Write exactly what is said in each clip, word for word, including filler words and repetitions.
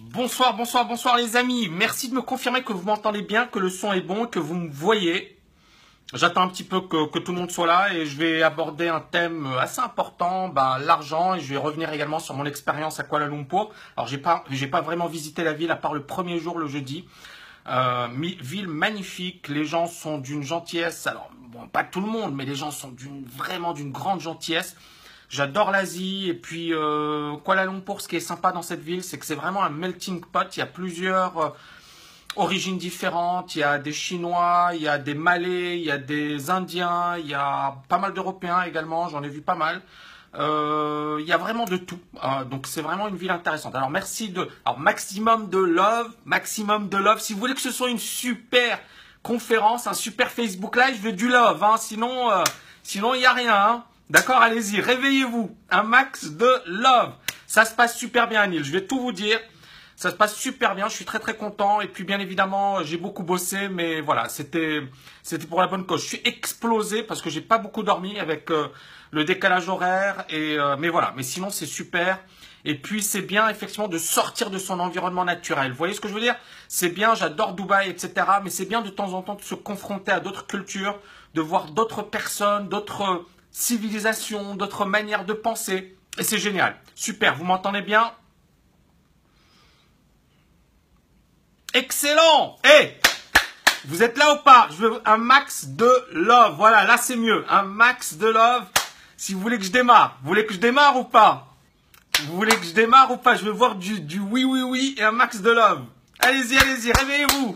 Bonsoir, bonsoir, bonsoir les amis. Merci de me confirmer que vous m'entendez bien, que le son est bon, que vous me voyez. J'attends un petit peu que, que tout le monde soit là et je vais aborder un thème assez important, ben, l'argent, et je vais revenir également sur mon expérience à Kuala Lumpur. Alors j'ai pas, j'ai pas vraiment visité la ville à part le premier jour, le jeudi. Euh, ville magnifique, les gens sont d'une gentillesse. Alors bon, pas tout le monde, mais les gens sont d'une vraiment d'une grande gentillesse. J'adore l'Asie et puis euh, Kuala Lumpur, ce qui est sympa dans cette ville, c'est que c'est vraiment un melting pot. Il y a plusieurs euh, origines différentes, il y a des Chinois, il y a des Malais, il y a des Indiens, il y a pas mal d'Européens également, j'en ai vu pas mal. Euh, il y a vraiment de tout, euh, donc c'est vraiment une ville intéressante. Alors merci de, alors maximum de love, maximum de love. Si vous voulez que ce soit une super conférence, un super Facebook Live, je veux du love, hein, sinon, euh, sinon il y a rien. Hein. D'accord, allez-y, réveillez-vous. Un max de love. Ça se passe super bien, Anil. Je vais tout vous dire. Ça se passe super bien. Je suis très très content. Et puis bien évidemment, j'ai beaucoup bossé, mais voilà, c'était c'était pour la bonne cause. Je suis explosé parce que j'ai pas beaucoup dormi avec euh, le décalage horaire. Et euh, mais voilà. Mais sinon, c'est super. Et puis c'est bien effectivement de sortir de son environnement naturel. Vous voyez ce que je veux dire? C'est bien. J'adore Dubaï, et cetera. Mais c'est bien de temps en temps de se confronter à d'autres cultures, de voir d'autres personnes, d'autres civilisation, d'autres manières de penser. Et c'est génial. Super, vous m'entendez bien? Excellent. Eh, hey, vous êtes là ou pas? Je veux un max de love. Voilà, là c'est mieux. Un max de love. Si vous voulez que je démarre. Vous voulez que je démarre ou pas? Vous voulez que je démarre ou pas? Je veux voir du, du oui, oui, oui et un max de love. Allez-y, allez-y, réveillez-vous.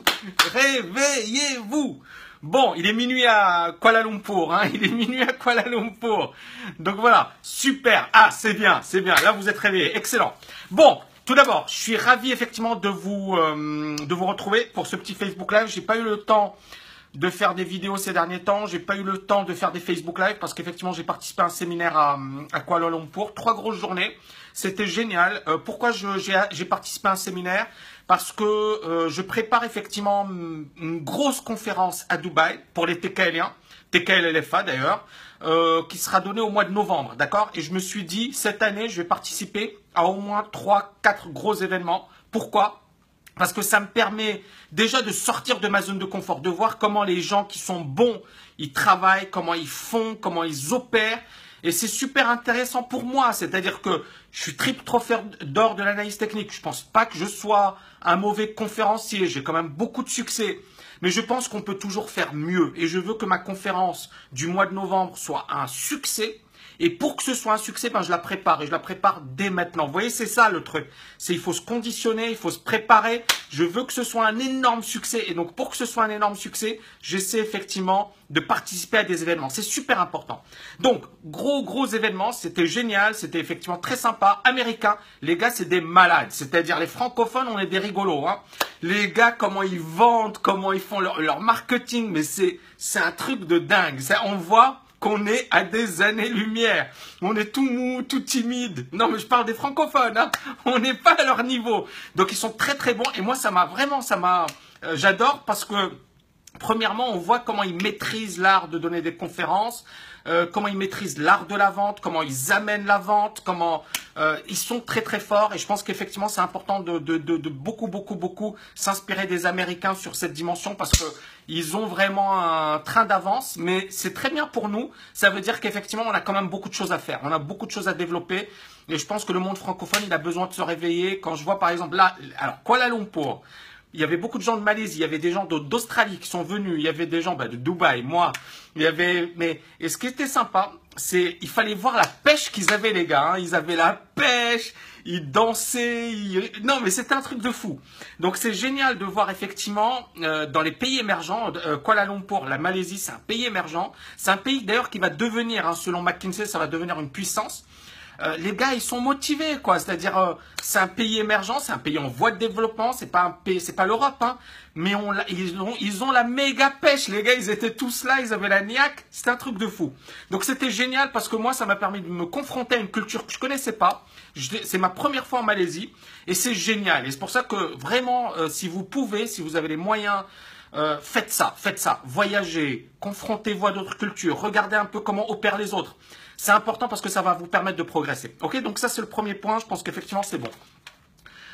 Réveillez-vous. Bon, il est minuit à Kuala Lumpur, hein, il est minuit à Kuala Lumpur. Donc voilà, super. Ah, c'est bien, c'est bien. Là, vous êtes réveillés. Excellent. Bon, tout d'abord, je suis ravi effectivement de vous, euh, de vous retrouver pour ce petit Facebook Live. J'ai pas eu le temps de faire des vidéos ces derniers temps. J'ai pas eu le temps de faire des Facebook Live parce qu'effectivement, j'ai participé à un séminaire à, à Kuala Lumpur. Trois grosses journées. C'était génial. Euh, pourquoi j'ai participé à un séminaire? Parce que euh, je prépare effectivement une grosse conférence à Dubaï pour les T K L iens, T K L L F A d'ailleurs, euh, qui sera donnée au mois de novembre, d'accord? Et je me suis dit, cette année, je vais participer à au moins trois, quatre gros événements. Pourquoi? Parce que ça me permet déjà de sortir de ma zone de confort, de voir comment les gens qui sont bons, ils travaillent, comment ils font, comment ils opèrent. Et c'est super intéressant pour moi, c'est-à-dire que je suis triple trophée d'or de l'analyse technique. Je pense pas que je sois un mauvais conférencier, j'ai quand même beaucoup de succès. Mais je pense qu'on peut toujours faire mieux. Et je veux que ma conférence du mois de novembre soit un succès. Et pour que ce soit un succès, ben je la prépare et je la prépare dès maintenant. Vous voyez, c'est ça le truc. C'est il faut se conditionner, il faut se préparer. Je veux que ce soit un énorme succès. Et donc, pour que ce soit un énorme succès, j'essaie effectivement de participer à des événements. C'est super important. Donc, gros, gros événements. C'était génial. C'était effectivement très sympa. Américain. Les gars, c'est des malades. C'est-à-dire, les francophones, on est des rigolos. Hein. Les gars, comment ils vendent, comment ils font leur, leur marketing. Mais c'est c'est un truc de dingue. Ça, on voit qu'on est à des années-lumière. On est tout mou, tout timide. Non, mais je parle des francophones. Hein. On n'est pas à leur niveau. Donc, ils sont très, très bons. Et moi, ça m'a vraiment, ça m'a... Euh, j'adore parce que, premièrement, on voit comment ils maîtrisent l'art de donner des conférences, euh, comment ils maîtrisent l'art de la vente, comment ils amènent la vente, comment... Euh, ils sont très, très forts. Et je pense qu'effectivement, c'est important de, de, de, de beaucoup, beaucoup, beaucoup s'inspirer des Américains sur cette dimension parce que ils ont vraiment un train d'avance, mais c'est très bien pour nous. Ça veut dire qu'effectivement, on a quand même beaucoup de choses à faire. On a beaucoup de choses à développer. Et je pense que le monde francophone, il a besoin de se réveiller. Quand je vois, par exemple, là, alors, Kuala Lumpur, il y avait beaucoup de gens de Malaisie, il y avait des gens d'Australie qui sont venus, il y avait des gens bah, de Dubaï, moi. Il y avait, mais, et ce qui était sympa, c'est, il fallait voir la pêche qu'ils avaient, les gars. Hein. Ils avaient la pêche, ils dansaient, ils... non, mais c'était un truc de fou. Donc, c'est génial de voir effectivement, euh, dans les pays émergents, euh, Kuala Lumpur, la Malaisie, c'est un pays émergent. C'est un pays d'ailleurs qui va devenir, hein, selon McKinsey, ça va devenir une puissance. Euh, les gars, ils sont motivés, quoi. C'est-à-dire, euh, c'est un pays émergent, c'est un pays en voie de développement, c'est pas un pays, c'est pas l'Europe, hein. Mais on, ils ont, ils ont la méga pêche. Les gars, ils étaient tous là, ils avaient la niaque. C'était un truc de fou. Donc, c'était génial parce que moi, ça m'a permis de me confronter à une culture que je connaissais pas. C'est ma première fois en Malaisie et c'est génial. Et c'est pour ça que vraiment, euh, si vous pouvez, si vous avez les moyens, euh, faites ça, faites ça. Voyagez, confrontez-vous à d'autres cultures, regardez un peu comment opèrent les autres. C'est important parce que ça va vous permettre de progresser. Ok, donc ça c'est le premier point, je pense qu'effectivement c'est bon.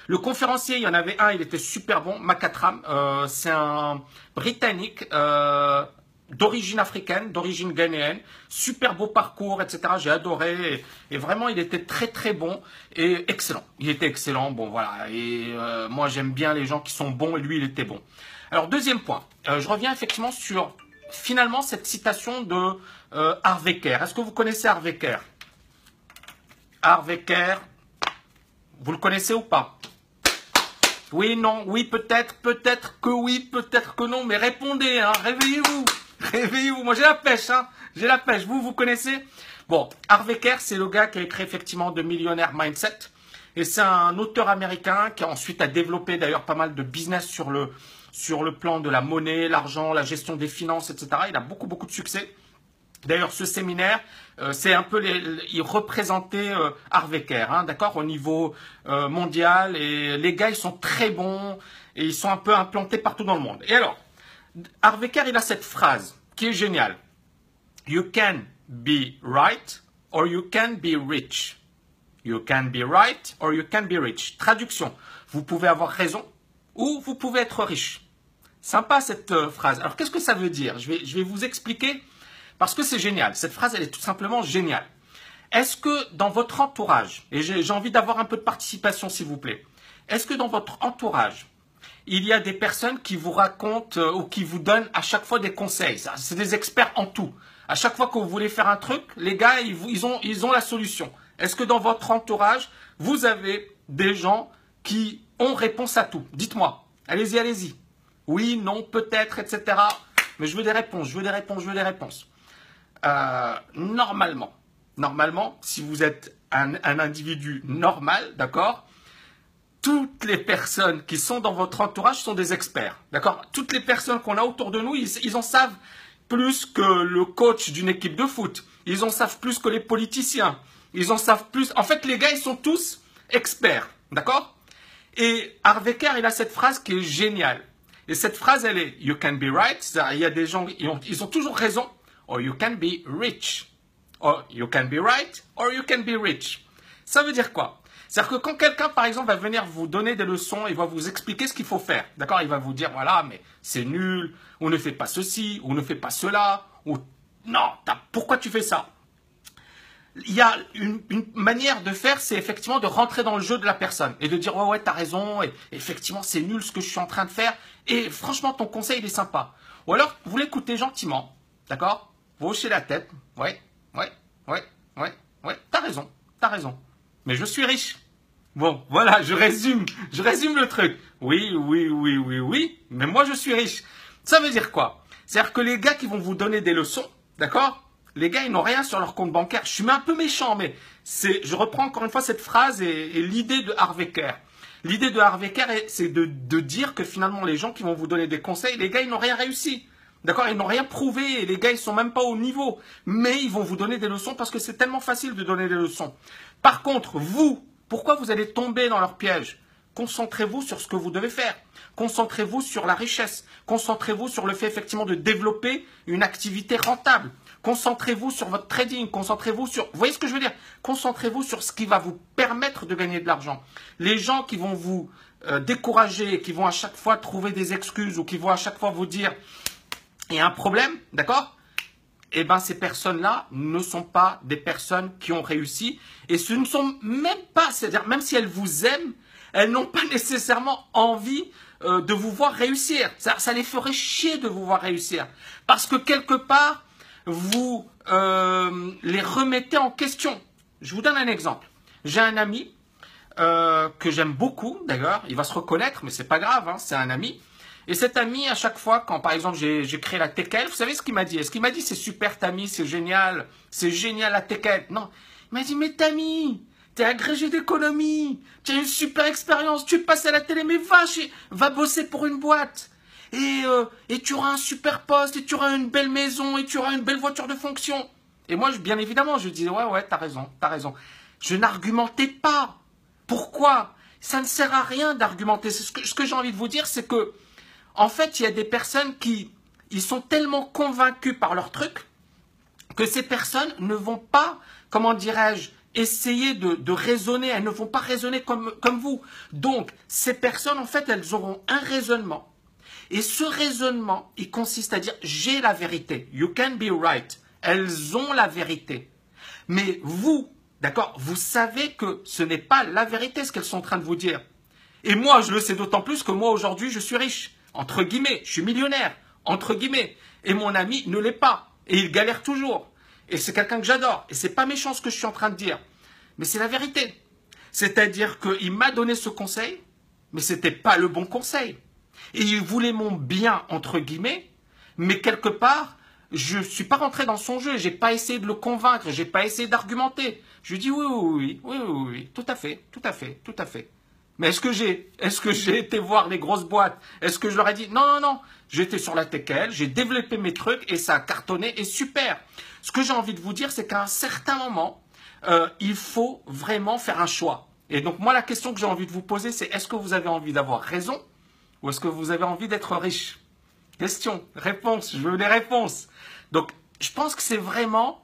Le conférencier, il y en avait un, il était super bon, Makatram. Euh, c'est un Britannique euh, d'origine africaine, d'origine ghanéenne. Super beau parcours, et cetera. J'ai adoré. Et, et vraiment, il était très très bon et excellent. Il était excellent. Bon, voilà. Et euh, moi, j'aime bien les gens qui sont bons et lui, il était bon. Alors, deuxième point. Euh, je reviens effectivement sur finalement cette citation de euh, Harvey Kerr. Est-ce que vous connaissez Harvey Kerr? Harvey Kerr, vous le connaissez ou pas? Oui, non, oui, peut-être, peut-être que oui, peut-être que non, mais répondez, hein, réveillez-vous, réveillez-vous. Moi, j'ai la pêche, hein, j'ai la pêche. Vous, vous connaissez? Bon, Harvey Kerr, c'est le gars qui a écrit effectivement The Millionaire Mindset. Et c'est un auteur américain qui a ensuite a développé d'ailleurs pas mal de business sur le, sur le plan de la monnaie, l'argent, la gestion des finances, et cetera. Il a beaucoup, beaucoup de succès. D'ailleurs, ce séminaire, euh, c'est un peu, les, les, il représentait euh, Harvey Kerr, hein, d'accord, au niveau euh, mondial. Et les gars, ils sont très bons et ils sont un peu implantés partout dans le monde. Et alors, Harvey Kerr, il a cette phrase qui est géniale. You can be right or you can be rich. You can be right or you can be rich. Traduction, vous pouvez avoir raison ou vous pouvez être riche. Sympa cette euh, phrase. Alors, qu'est-ce que ça veut dire? Je vais, je vais vous expliquer. Parce que c'est génial. Cette phrase, elle est tout simplement géniale. Est-ce que dans votre entourage, et j'ai envie d'avoir un peu de participation s'il vous plaît, est-ce que dans votre entourage, il y a des personnes qui vous racontent euh, ou qui vous donnent à chaque fois des conseils? C'est des experts en tout. À chaque fois que vous voulez faire un truc, les gars, ils, ils, ont, ils ont la solution. Est-ce que dans votre entourage, vous avez des gens qui ont réponse à tout? Dites-moi. Allez-y, allez-y. Oui, non, peut-être, et cetera. Mais je veux des réponses, je veux des réponses, je veux des réponses. Euh, normalement, normalement, si vous êtes un, un individu normal, d'accord, toutes les personnes qui sont dans votre entourage sont des experts, d'accord. Toutes les personnes qu'on a autour de nous, ils, ils en savent plus que le coach d'une équipe de foot. Ils en savent plus que les politiciens. Ils en savent plus. En fait, les gars, ils sont tous experts, d'accord. Et Harvey Kerr, il a cette phrase qui est géniale. Et cette phrase, elle est « You can be right ». Il y a des gens, ils ont, ils ont toujours raison. Or you can be rich. Or you can be right, or you can be rich. Ça veut dire quoi? C'est-à-dire que quand quelqu'un, par exemple, va venir vous donner des leçons, il va vous expliquer ce qu'il faut faire. D'accord? Il va vous dire, voilà, mais c'est nul, ou ne fais pas ceci, ou ne fais pas cela, ou non, pourquoi tu fais ça? Il y a une, une manière de faire, c'est effectivement de rentrer dans le jeu de la personne et de dire, ouais, ouais, t'as raison, et effectivement, c'est nul ce que je suis en train de faire, et franchement, ton conseil, il est sympa. Ou alors, vous l'écoutez gentiment, d'accord? Vous hochez la tête. Ouais, ouais, ouais, ouais, ouais. T'as raison, t'as raison. Mais je suis riche. Bon, voilà, je résume, je résume le truc. Oui, oui, oui, oui, oui, mais moi je suis riche. Ça veut dire quoi? C'est-à-dire que les gars qui vont vous donner des leçons, d'accord? Les gars, ils n'ont rien sur leur compte bancaire. Je suis un peu méchant, mais c'est, je reprends encore une fois cette phrase et, et l'idée de Harvey Kerr. L'idée de Harvey Kerr, c'est de, de dire que finalement, les gens qui vont vous donner des conseils, les gars, ils n'ont rien réussi. D'accord, ils n'ont rien prouvé et les gars, ils sont même pas au niveau. Mais ils vont vous donner des leçons parce que c'est tellement facile de donner des leçons. Par contre, vous, pourquoi vous allez tomber dans leur piège? Concentrez-vous sur ce que vous devez faire. Concentrez-vous sur la richesse. Concentrez-vous sur le fait effectivement de développer une activité rentable. Concentrez-vous sur votre trading. Concentrez-vous sur... Vous voyez ce que je veux dire? Concentrez-vous sur ce qui va vous permettre de gagner de l'argent. Les gens qui vont vous euh, décourager, qui vont à chaque fois trouver des excuses ou qui vont à chaque fois vous dire... Il y a un problème, d'accord? Eh bien, ces personnes-là ne sont pas des personnes qui ont réussi. Et ce ne sont même pas, c'est-à-dire même si elles vous aiment, elles n'ont pas nécessairement envie euh, de vous voir réussir. Ça, ça les ferait chier de vous voir réussir. Parce que quelque part, vous euh, les remettez en question. Je vous donne un exemple. J'ai un ami euh, que j'aime beaucoup, d'ailleurs. Il va se reconnaître, mais c'est pas grave, hein, c'est un ami. Et cet ami, à chaque fois, quand par exemple j'ai créé la T K L, vous savez ce qu'il m'a dit? Ce qu'il m'a dit, c'est super Tammy, c'est génial, c'est génial la T K L. Non, il m'a dit, mais Tammy, t'es agrégé d'économie, tu as une super expérience, tu passes à la télé, mais va, chez, va bosser pour une boîte. Et, euh, et tu auras un super poste, et tu auras une belle maison, et tu auras une belle voiture de fonction. Et moi, je, bien évidemment, je disais, ouais, ouais, t'as raison, t'as raison. Je n'argumentais pas. Pourquoi? Ça ne sert à rien d'argumenter. Ce que, ce que j'ai envie de vous dire, c'est que en fait, il y a des personnes qui ils sont tellement convaincus par leur truc que ces personnes ne vont pas, comment dirais-je, Essayez de, de raisonner, elles ne vont pas raisonner comme, comme vous. Donc, ces personnes, en fait, elles auront un raisonnement. Et ce raisonnement, il consiste à dire, j'ai la vérité. You can be right. Elles ont la vérité. Mais vous, d'accord, vous savez que ce n'est pas la vérité ce qu'elles sont en train de vous dire. Et moi, je le sais d'autant plus que moi, aujourd'hui, je suis riche. Entre guillemets, je suis millionnaire. Entre guillemets. Et mon ami ne l'est pas. Et il galère toujours. Et c'est quelqu'un que j'adore. Et c'est pas méchant ce que je suis en train de dire. Mais c'est la vérité. C'est-à-dire qu'il m'a donné ce conseil, mais ce n'était pas le bon conseil. Et il voulait mon bien, entre guillemets, mais quelque part, je ne suis pas rentré dans son jeu. Je n'ai pas essayé de le convaincre. Je n'ai pas essayé d'argumenter. Je lui ai dit oui, oui, oui, oui, oui, oui, tout à fait, tout à fait, tout à fait. Mais est-ce que j'ai est-ce que j'ai été voir les grosses boîtes? Est-ce que je leur ai dit non, non, non. J'étais sur la T K L, j'ai développé mes trucs et ça a cartonné et super. Ce que j'ai envie de vous dire, c'est qu'à un certain moment, euh, il faut vraiment faire un choix. Et donc moi, la question que j'ai envie de vous poser, c'est est-ce que vous avez envie d'avoir raison ou est-ce que vous avez envie d'être riche? Question, réponse, je veux les réponses. Donc, je pense que c'est vraiment...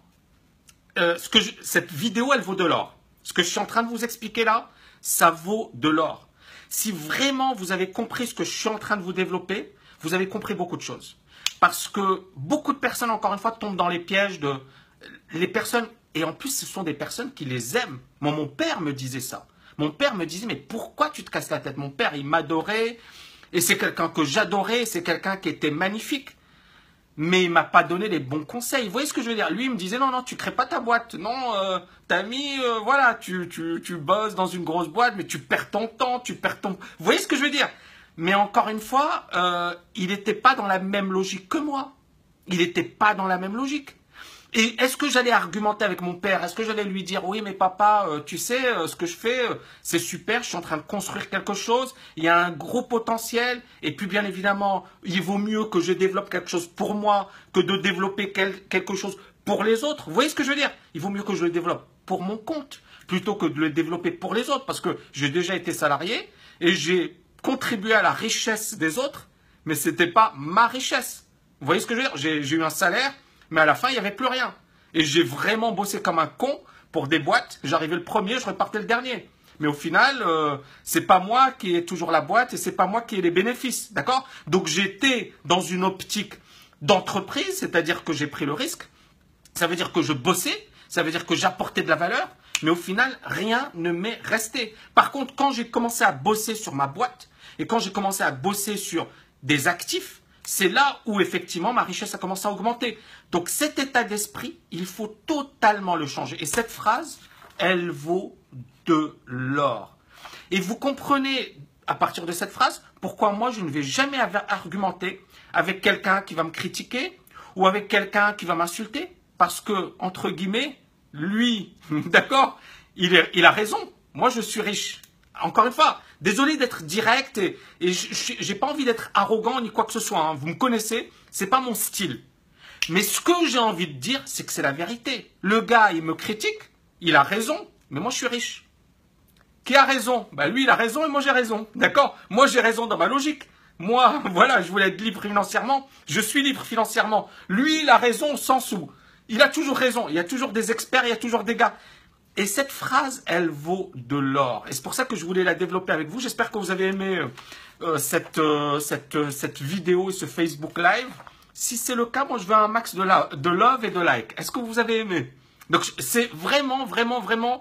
Euh, ce que je, cette vidéo, elle vaut de l'or. Ce que je suis en train de vous expliquer là, ça vaut de l'or. Si vraiment vous avez compris ce que je suis en train de vous développer, vous avez compris beaucoup de choses. Parce que beaucoup de personnes, encore une fois, tombent dans les pièges de... Les personnes, et en plus, ce sont des personnes qui les aiment. Moi, mon père me disait ça. Mon père me disait, mais pourquoi tu te casses la tête? Mon père, il m'adorait, et c'est quelqu'un que j'adorais, c'est quelqu'un qui était magnifique. Mais il ne m'a pas donné les bons conseils. Vous voyez ce que je veux dire? Lui, il me disait, non, non, tu ne crées pas ta boîte. Non, euh, t'as mis, euh, voilà, tu, tu, tu bosses dans une grosse boîte, mais tu perds ton temps, tu perds ton... Vous voyez ce que je veux dire? Mais encore une fois, euh, il n'était pas dans la même logique que moi. Il n'était pas dans la même logique. Et est-ce que j'allais argumenter avec mon père? Est-ce que j'allais lui dire, oui, mais papa, euh, tu sais, euh, ce que je fais, euh, c'est super, je suis en train de construire quelque chose, il y a un gros potentiel, et puis bien évidemment, il vaut mieux que je développe quelque chose pour moi que de développer quel, quelque chose pour les autres. Vous voyez ce que je veux dire? Il vaut mieux que je le développe pour mon compte, plutôt que de le développer pour les autres, parce que j'ai déjà été salarié, et j'ai contribué à la richesse des autres, mais ce n'était pas ma richesse. Vous voyez ce que je veux dire? J'ai j'ai eu un salaire, mais à la fin, il n'y avait plus rien. Et j'ai vraiment bossé comme un con pour des boîtes. J'arrivais le premier, je repartais le dernier. Mais au final, euh, c'est pas moi qui ai toujours la boîte et c'est pas moi qui ai les bénéfices. D'accord? Donc j'étais dans une optique d'entreprise, c'est-à-dire que j'ai pris le risque. Ça veut dire que je bossais, ça veut dire que j'apportais de la valeur. Mais au final, rien ne m'est resté. Par contre, quand j'ai commencé à bosser sur ma boîte et quand j'ai commencé à bosser sur des actifs, c'est là où effectivement ma richesse a commencé à augmenter. Donc cet état d'esprit, il faut totalement le changer. Et cette phrase, elle vaut de l'or. Et vous comprenez à partir de cette phrase pourquoi moi je ne vais jamais argumenter avec quelqu'un qui va me critiquer ou avec quelqu'un qui va m'insulter. Parce que, entre guillemets, lui, d'accord, il, il a raison. Moi je suis riche. Encore une fois, désolé d'être direct et, et je n'ai pas envie d'être arrogant ni quoi que ce soit. Hein. Vous me connaissez, c'est pas mon style. Mais ce que j'ai envie de dire, c'est que c'est la vérité. Le gars, il me critique, il a raison, mais moi je suis riche. Qui a raison? Ben, lui, il a raison et moi j'ai raison. D'accord? Moi j'ai raison dans ma logique. Moi, voilà, je voulais être libre financièrement, je suis libre financièrement. Lui, il a raison au sens où il a toujours raison. Il y a toujours des experts, il y a toujours des gars. Et cette phrase, elle vaut de l'or. Et c'est pour ça que je voulais la développer avec vous. J'espère que vous avez aimé euh, cette, euh, cette, euh, cette vidéo et ce Facebook Live. Si c'est le cas, moi, je veux un max de, la, de love et de like. Est-ce que vous avez aimé? Donc, c'est vraiment, vraiment, vraiment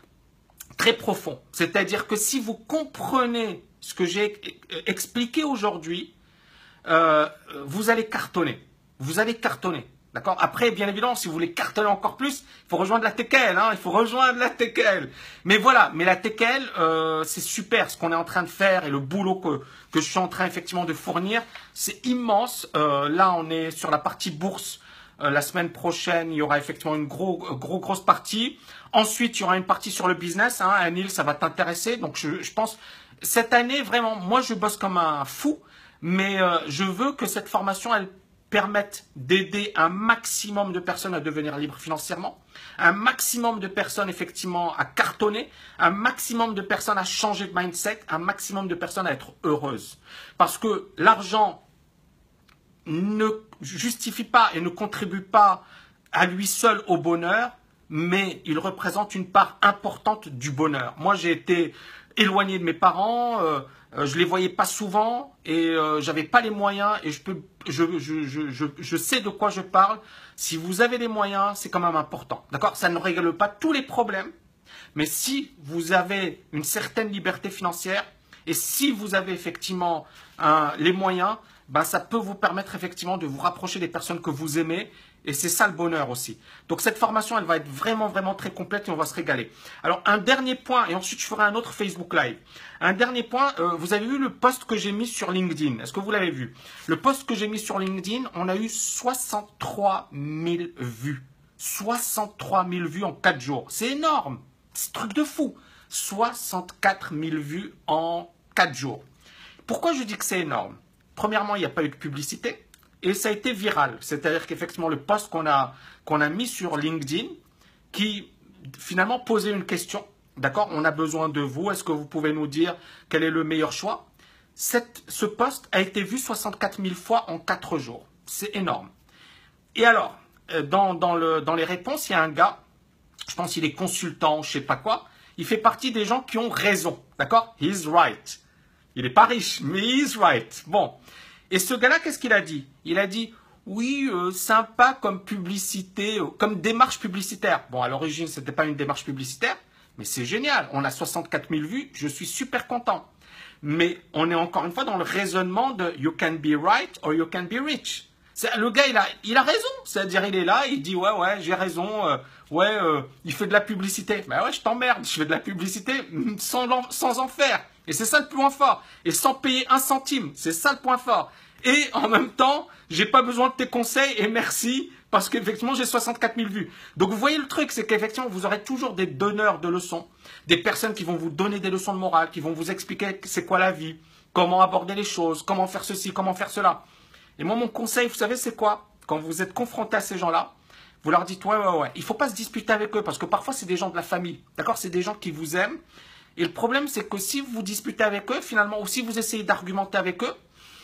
très profond. C'est-à-dire que si vous comprenez ce que j'ai expliqué aujourd'hui, euh, vous allez cartonner. Vous allez cartonner. D'accord? Après, bien évidemment, si vous voulez cartonner encore plus, il faut rejoindre la T K L. Hein, il faut rejoindre la T K L. Mais voilà, mais la T K L, euh, c'est super ce qu'on est en train de faire et le boulot que, que je suis en train effectivement de fournir, c'est immense. Euh, là, on est sur la partie bourse. Euh, la semaine prochaine, il y aura effectivement une gros, gros, grosse partie. Ensuite, il y aura une partie sur le business. Hein. Anil, ça va t'intéresser. Donc, je, je pense, cette année, vraiment, moi, je bosse comme un fou. Mais euh, je veux que cette formation, elle permettent d'aider un maximum de personnes à devenir libres financièrement, un maximum de personnes effectivement à cartonner, un maximum de personnes à changer de mindset, un maximum de personnes à être heureuses. Parce que l'argent ne justifie pas et ne contribue pas à lui seul au bonheur, mais il représente une part importante du bonheur. Moi, j'ai été éloigné de mes parents, euh, euh, je les voyais pas souvent et euh, j'avais pas les moyens et je peux, je, je, je, je, je sais de quoi je parle. Si vous avez les moyens, c'est quand même important, d'accord? Ça ne règle pas tous les problèmes, mais si vous avez une certaine liberté financière et si vous avez effectivement euh, les moyens, ben ça peut vous permettre effectivement de vous rapprocher des personnes que vous aimez. Et c'est ça le bonheur aussi. Donc cette formation, elle va être vraiment, vraiment très complète et on va se régaler. Alors un dernier point, et ensuite je ferai un autre Facebook Live. Un dernier point, euh, vous avez vu le post que j'ai mis sur LinkedIn. Est-ce que vous l'avez vu? Le post que j'ai mis sur LinkedIn, on a eu soixante-trois mille vues. soixante-trois mille vues en quatre jours. C'est énorme. C'est un truc de fou. soixante-quatre mille vues en quatre jours. Pourquoi je dis que c'est énorme? Premièrement, il n'y a pas eu de publicité. Et ça a été viral, c'est-à-dire qu'effectivement le post qu'on a, qu'on a mis sur LinkedIn, qui finalement posait une question, d'accord, on a besoin de vous, est-ce que vous pouvez nous dire quel est le meilleur choix? Cette, ce post a été vu soixante-quatre mille fois en quatre jours, c'est énorme. Et alors, dans, dans, le, dans les réponses, il y a un gars, je pense qu'il est consultant, je sais pas quoi, il fait partie des gens qui ont raison, d'accord, he's right. Il n'est pas riche, mais he's right, bon. Et ce gars-là, qu'est-ce qu'il a dit? Il a dit, oui, euh, sympa comme publicité, euh, comme démarche publicitaire. Bon, à l'origine, ce n'était pas une démarche publicitaire, mais c'est génial. On a soixante-quatre mille vues, je suis super content. Mais on est encore une fois dans le raisonnement de you can be right or you can be rich. Le gars, il a, il a raison. C'est-à-dire, il est là, il dit, ouais, ouais, j'ai raison. Euh, ouais, euh, il fait de la publicité. Ben ouais, je t'emmerde, je fais de la publicité sans, sans en faire. Et c'est ça le point fort. Et sans payer un centime. C'est ça le point fort. Et en même temps, j'ai pas besoin de tes conseils et merci parce qu'effectivement, j'ai soixante-quatre mille vues. Donc, vous voyez le truc, c'est qu'effectivement, vous aurez toujours des donneurs de leçons. Des personnes qui vont vous donner des leçons de morale, qui vont vous expliquer c'est quoi la vie, comment aborder les choses, comment faire ceci, comment faire cela. Et moi, mon conseil, vous savez, c'est quoi? Quand vous êtes confronté à ces gens-là, vous leur dites, ouais, ouais, ouais. Il faut pas se disputer avec eux parce que parfois, c'est des gens de la famille. D'accord? C'est des gens qui vous aiment. Et le problème, c'est que si vous disputez avec eux, finalement, ou si vous essayez d'argumenter avec eux,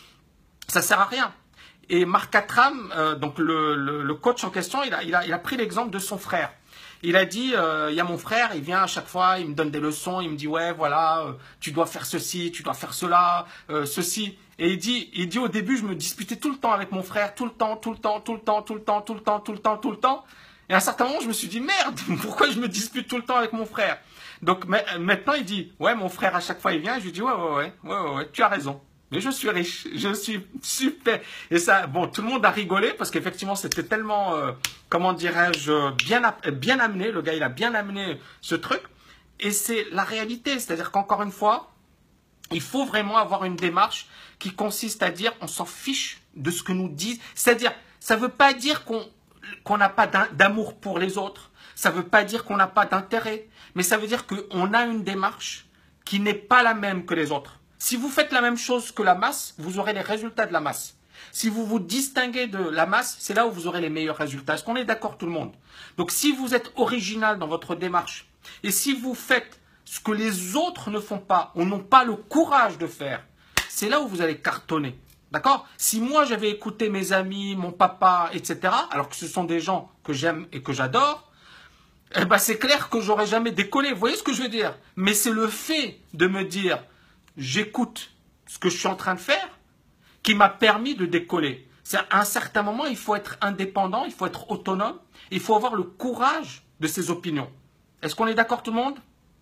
ça ne sert à rien. Et Marc Atram, euh, donc le, le, le coach en question, il a, il a, il a pris l'exemple de son frère. Il a dit, euh, il y a mon frère, il vient à chaque fois, il me donne des leçons, il me dit, ouais, voilà, euh, tu dois faire ceci, tu dois faire cela, euh, ceci. Et il dit, il dit, au début, je me disputais tout le temps avec mon frère, tout le temps, tout le temps, tout le temps, tout le temps, tout le temps, tout le temps, tout le temps. Et à un certain moment, je me suis dit, merde, pourquoi je me dispute tout le temps avec mon frère? Donc maintenant, il dit, ouais, mon frère, à chaque fois, il vient, je lui dis, ouais, ouais, ouais, ouais, ouais, ouais, tu as raison. Mais je suis riche, je suis super. Et ça, bon, tout le monde a rigolé parce qu'effectivement, c'était tellement, euh, comment dirais-je, bien, bien amené. Le gars, il a bien amené ce truc. Et c'est la réalité. C'est-à-dire qu'encore une fois, il faut vraiment avoir une démarche qui consiste à dire, on s'en fiche de ce que nous disent. C'est-à-dire, ça ne veut pas dire qu'on qu'on n'a pas d'amour pour les autres. Ça ne veut pas dire qu'on n'a pas d'intérêt. Mais ça veut dire qu'on a une démarche qui n'est pas la même que les autres. Si vous faites la même chose que la masse, vous aurez les résultats de la masse. Si vous vous distinguez de la masse, c'est là où vous aurez les meilleurs résultats. Est-ce qu'on est d'accord tout le monde? Donc si vous êtes original dans votre démarche, et si vous faites ce que les autres ne font pas, ou n'ont pas le courage de faire, c'est là où vous allez cartonner. D'accord? Si moi j'avais écouté mes amis, mon papa, et cetera, alors que ce sont des gens que j'aime et que j'adore, eh ben c'est clair que j'aurais jamais décollé. Vous voyez ce que je veux dire? Mais c'est le fait de me dire, j'écoute ce que je suis en train de faire, qui m'a permis de décoller. C'est à un certain moment, il faut être indépendant, il faut être autonome, il faut avoir le courage de ses opinions. Est-ce qu'on est d'accord tout le monde?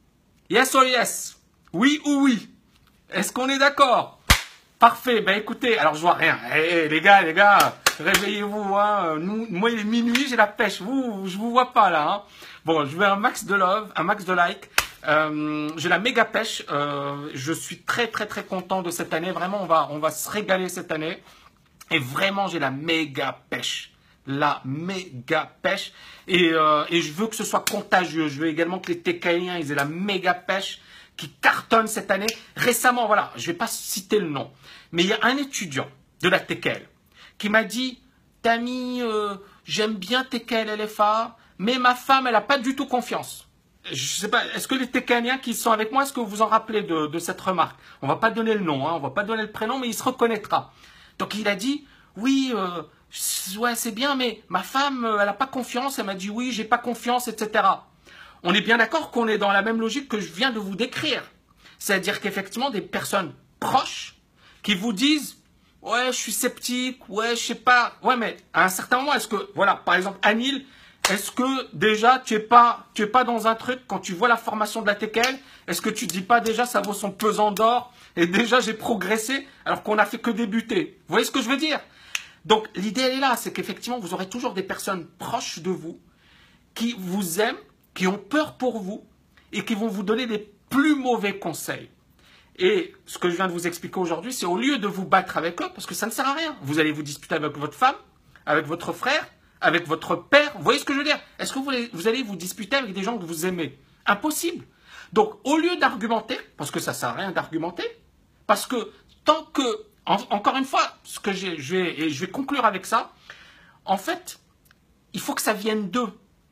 Yes or yes? Oui ou oui? Est-ce qu'on est d'accord? Parfait, ben écoutez, alors je vois rien. Hey, les gars, les gars, réveillez-vous. Hein. Nous, moi, il est minuit, j'ai la pêche. Vous, je vous vois pas là. Hein. Bon, je veux un max de love, un max de like. Euh, j'ai la méga pêche. Euh, je suis très, très, très content de cette année. Vraiment, on va, on va se régaler cette année. Et vraiment, j'ai la méga pêche. La méga pêche. Et, euh, et je veux que ce soit contagieux. Je veux également que les Técaïens, ils aient la méga pêche qui cartonne cette année. Récemment, voilà, je ne vais pas citer le nom, mais il y a un étudiant de la T K L qui m'a dit, Tami, euh, j'aime bien T K L L F A, mais ma femme, elle n'a pas du tout confiance. Je sais pas, est-ce que les Técaïens qui sont avec moi, est-ce que vous vous en rappelez de, de cette remarque? On ne va pas donner le nom, hein, on ne va pas donner le prénom, mais il se reconnaîtra. Donc il a dit, oui, euh, Ouais, c'est bien, mais ma femme, elle n'a pas confiance, elle m'a dit oui, j'ai pas confiance, et cetera. On est bien d'accord qu'on est dans la même logique que je viens de vous décrire. C'est-à-dire qu'effectivement, des personnes proches qui vous disent « Ouais, je suis sceptique, ouais, je sais pas. » Ouais, mais à un certain moment, est-ce que, voilà, par exemple, Anil, est-ce que déjà, tu es pas, tu es pas dans un truc, quand tu vois la formation de la T K L, est-ce que tu te dis pas déjà, ça vaut son pesant d'or, et déjà, j'ai progressé, alors qu'on a fait que débuter. Vous voyez ce que je veux dire? Donc, l'idée, elle est là, c'est qu'effectivement, vous aurez toujours des personnes proches de vous qui vous aiment, qui ont peur pour vous et qui vont vous donner les plus mauvais conseils. Et ce que je viens de vous expliquer aujourd'hui, c'est au lieu de vous battre avec eux, parce que ça ne sert à rien. Vous allez vous disputer avec votre femme, avec votre frère, avec votre père. Vous voyez ce que je veux dire? Est-ce que vous allez, vous allez vous disputer avec des gens que vous aimez? Impossible. Donc, au lieu d'argumenter, parce que ça ne sert à rien d'argumenter, parce que tant que, en, encore une fois, ce que j'ai, je vais, et je vais conclure avec ça, en fait, il faut que ça vienne d'eux.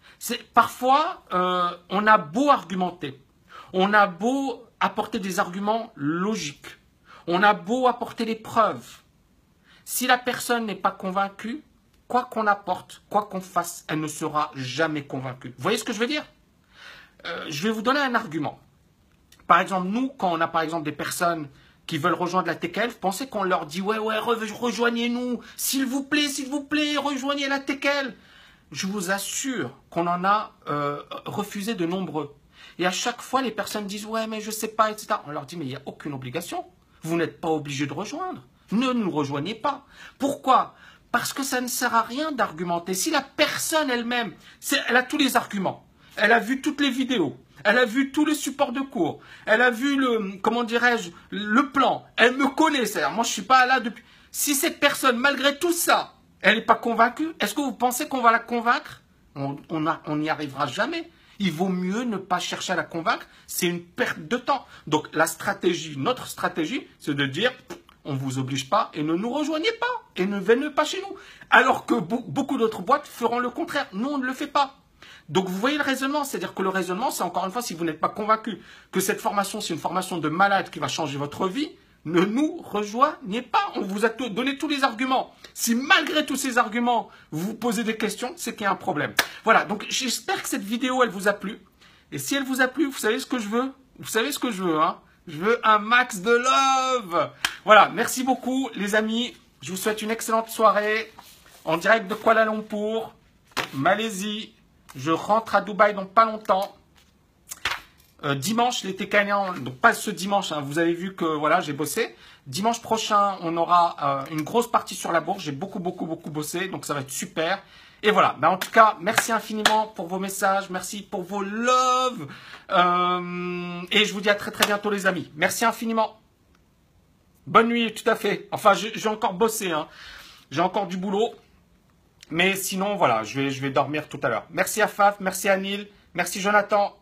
Parfois, euh, on a beau argumenter, on a beau apporter des arguments logiques, on a beau apporter des preuves. Si la personne n'est pas convaincue, quoi qu'on apporte, quoi qu'on fasse, elle ne sera jamais convaincue. Vous voyez ce que je veux dire? euh, Je vais vous donner un argument. Par exemple, nous, quand on a par exemple des personnes qui veulent rejoindre la T K L, vous pensez qu'on leur dit « Ouais, ouais, rejoignez-nous, s'il vous plaît, s'il vous plaît, rejoignez la T K L ». Je vous assure qu'on en a euh, refusé de nombreux. Et à chaque fois, les personnes disent « Ouais, mais je sais pas, et cetera » On leur dit « Mais il n'y a aucune obligation. Vous n'êtes pas obligé de rejoindre. Ne nous rejoignez pas. » Pourquoi? Parce que ça ne sert à rien d'argumenter. Si la personne elle-même, elle a tous les arguments, elle a vu toutes les vidéos, elle a vu tous les supports de cours, elle a vu le, comment dirais-je, le plan, elle me connaît, c'est-à-dire, moi je ne suis pas là depuis... Si cette personne, malgré tout ça, elle n'est pas convaincue, est-ce que vous pensez qu'on va la convaincre? On n'y arrivera jamais. Il vaut mieux ne pas chercher à la convaincre, c'est une perte de temps. Donc la stratégie, notre stratégie, c'est de dire, on ne vous oblige pas et ne nous rejoignez pas et ne venez pas chez nous. Alors que beaucoup d'autres boîtes feront le contraire. Nous, on ne le fait pas. Donc vous voyez le raisonnement, c'est-à-dire que le raisonnement, c'est encore une fois, si vous n'êtes pas convaincu que cette formation, c'est une formation de malade qui va changer votre vie, ne nous rejoignez pas. On vous a donné tous les arguments. Si malgré tous ces arguments, vous vous posez des questions, c'est qu'il y a un problème. Voilà, donc j'espère que cette vidéo, elle vous a plu. Et si elle vous a plu, vous savez ce que je veux? Vous savez ce que je veux, hein? Je veux un max de love. Voilà, merci beaucoup les amis. Je vous souhaite une excellente soirée. En direct de Kuala Lumpur, Malaisie. Je rentre à Dubaï dans pas longtemps. Euh, dimanche, les Técaniens, donc pas ce dimanche, hein, vous avez vu que voilà, j'ai bossé. Dimanche prochain, on aura euh, une grosse partie sur la bourse. J'ai beaucoup, beaucoup, beaucoup bossé, donc ça va être super. Et voilà, ben, en tout cas, merci infiniment pour vos messages, merci pour vos loves. Euh, et je vous dis à très, très bientôt les amis. Merci infiniment. Bonne nuit, tout à fait. Enfin, j'ai encore bossé, hein. J'ai encore du boulot. Mais sinon, voilà, je vais, je vais dormir tout à l'heure. Merci à Faf, merci à Neil, merci Jonathan.